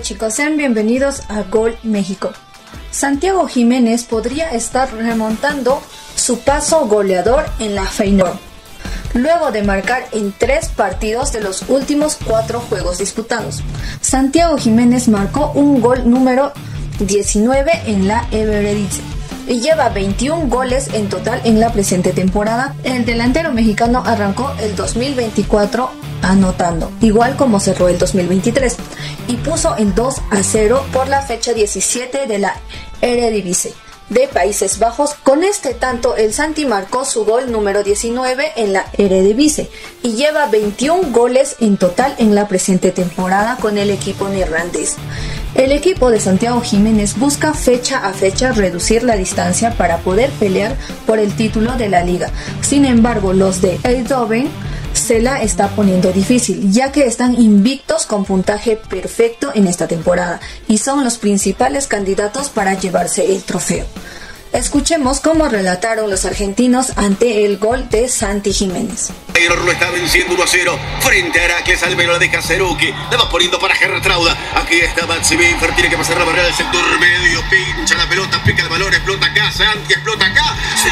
chicos, sean bienvenidos a Gol México. Santiago Jiménez podría estar remontando su paso goleador en la Feyenoord, luego de marcar en 3 partidos de los últimos 4 juegos disputados. Santiago Jiménez marcó un gol número 19 en la Eredivisie y lleva 21 goles en total en la presente temporada. El delantero mexicano arrancó el 2024 anotando, igual como cerró el 2023, y puso el 2-0 por la fecha 17 de la Eredivisie de Países Bajos. Con este tanto, el Santi marcó su gol número 19 en la Eredivisie y lleva 21 goles en total en la presente temporada con el equipo neerlandés. El equipo de Santiago Jiménez busca fecha a fecha reducir la distancia para poder pelear por el título de la liga. Sin embargo, los de Eindhoven se la está poniendo difícil, ya que están invictos con puntaje perfecto en esta temporada y son los principales candidatos para llevarse el trofeo. Escuchemos cómo relataron los argentinos ante el gol de Santi Jiménez. Lo está venciendo 1-0 frente a Heracles. Almelo la deja Ceruki, la va poniendo para Gertrauda. Aquí está Maxi Binfer, tiene que pasar la barrera del sector medio, pincha la pelota, pica el balón, explota acá, Santi explota acá. ¡Sí!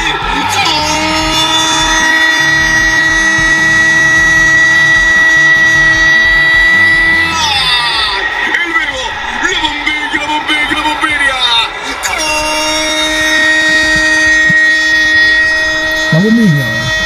Vamos, niño.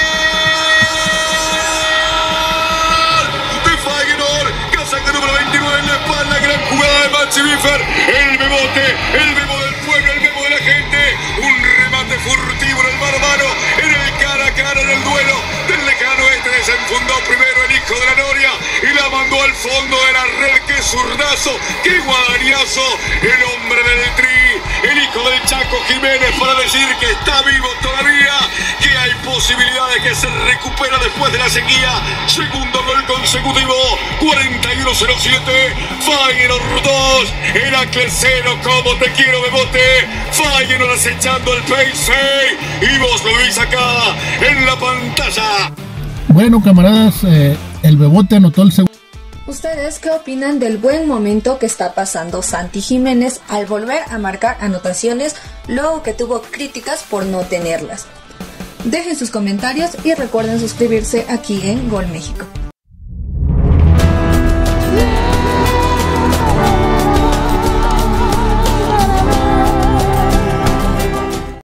De Feyenoord, casaca número 29 en la espalda, gran jugada de Maxi Binfer. El bebote, el bebo del pueblo, el bebo de la gente. Un remate furtivo en el mano a mano, en el cara a cara, en el duelo del lejano este. Desenfundó primero el hijo de la Noria y la mandó al fondo de la red. ¡Qué zurdazo! ¡Qué guadañazo! El hombre del Tri, el hijo del Chaco Jiménez, para decir que está vivo todavía, que hay posibilidades, que se recupera después de la sequía. Segundo gol consecutivo, 41-07, Feyenoord 2, Heracles 0, como te quiero, bebote. Feyenoord acechando el PSV y vos lo veis acá en la pantalla. Bueno, camaradas, el bebote anotó el segundo. ¿Ustedes qué opinan del buen momento que está pasando Santi Jiménez al volver a marcar anotaciones luego que tuvo críticas por no tenerlas? Dejen sus comentarios y recuerden suscribirse aquí en Gol México.